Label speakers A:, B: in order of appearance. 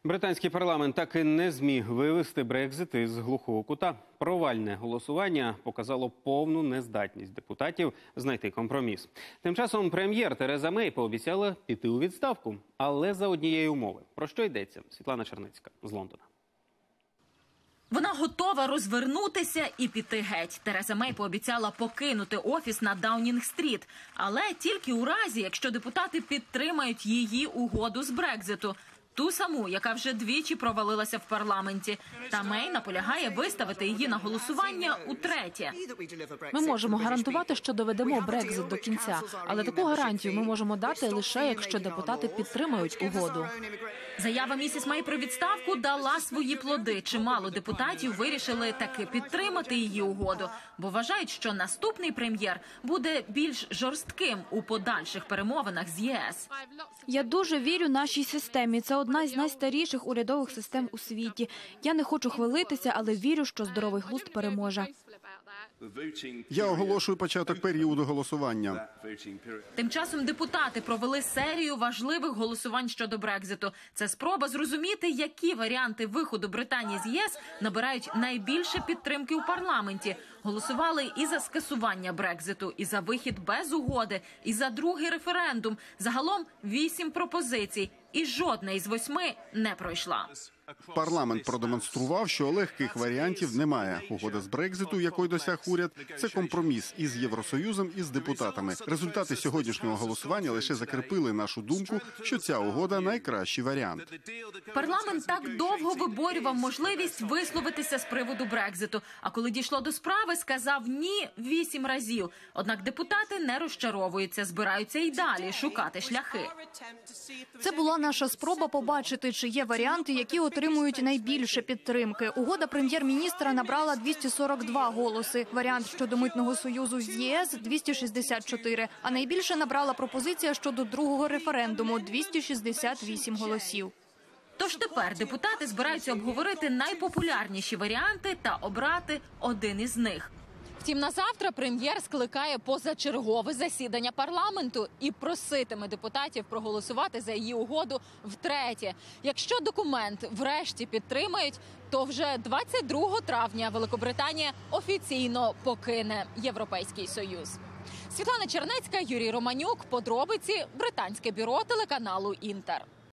A: Британський парламент так і не зміг вивести Брекзит із глухого кута. Провальне голосування показало повну нездатність депутатів знайти компроміс. Тим часом прем'єр Тереза Мей пообіцяла піти у відставку, але за однієї умови. Про що йдеться? Світлана Чернецька з Лондона.
B: Вона готова розвернутися і піти геть. Тереза Мей пообіцяла покинути офіс на Даунінг-стріт. Але тільки у разі, якщо депутати підтримають її угоду з Брекзиту. Ту саму, яка вже двічі провалилася в парламенті. Та Мей наполягає виставити її на голосування утретє.
C: Ми можемо гарантувати, що доведемо Брекзит до кінця. Але таку гарантію ми можемо дати лише, якщо депутати підтримають угоду.
B: Заява місіс Мей про відставку дала свої плоди. Чимало депутатів вирішили таки підтримати її угоду, бо вважають, що наступний прем'єр буде більш жорстким у подальших перемовинах з ЄС.
D: Я дуже вірю нашій системі. Це одна із найстаріших урядових систем у світі. Я не хочу хвалитися, але вірю, що здоровий глузд переможе.
E: Я оголошую початок періоду голосування.
B: Тим часом депутати провели серію важливих голосувань щодо Брекзиту. Це спроба зрозуміти, які варіанти виходу Британії з ЄС набирають найбільше підтримки у парламенті. Голосували і за скасування Брекзиту, і за вихід без угоди, і за другий референдум. Загалом 8 пропозицій. І жодна із 8 не пройшла.
E: Парламент продемонстрував, що легких варіантів немає. Угода з Брекзиту, якої досяг уряд, це компроміс із Євросоюзом і з депутатами. Результати сьогоднішнього голосування лише закріпили нашу думку, що ця угода – найкращий варіант.
B: Парламент так довго виборював можливість висловитися з приводу Брекзиту. А коли дійшло до справи, сказав «ні» 8 разів. Однак депутати не розчаровуються, збираються і далі шукати шляхи.
D: Це була наша спроба побачити, чи є варіанти, які отримують найбільше підтримки. Угода прем'єр-міністра набрала 242 голоси. Варіант щодо митного союзу з ЄС – 264. А найбільше набрала пропозиція щодо другого референдуму – 268 голосів.
B: Тож тепер депутати збираються обговорити найпопулярніші варіанти та обрати один із них. Втім, на завтра прем'єр скликає позачергове засідання парламенту і проситиме депутатів проголосувати за її угоду втретє. Якщо документ врешті підтримають, то вже 22 травня Великобританія офіційно покине Європейський Союз. Світлана Чернецька, Юрій Романюк. Подробиці. Британське бюро телеканалу «Інтер».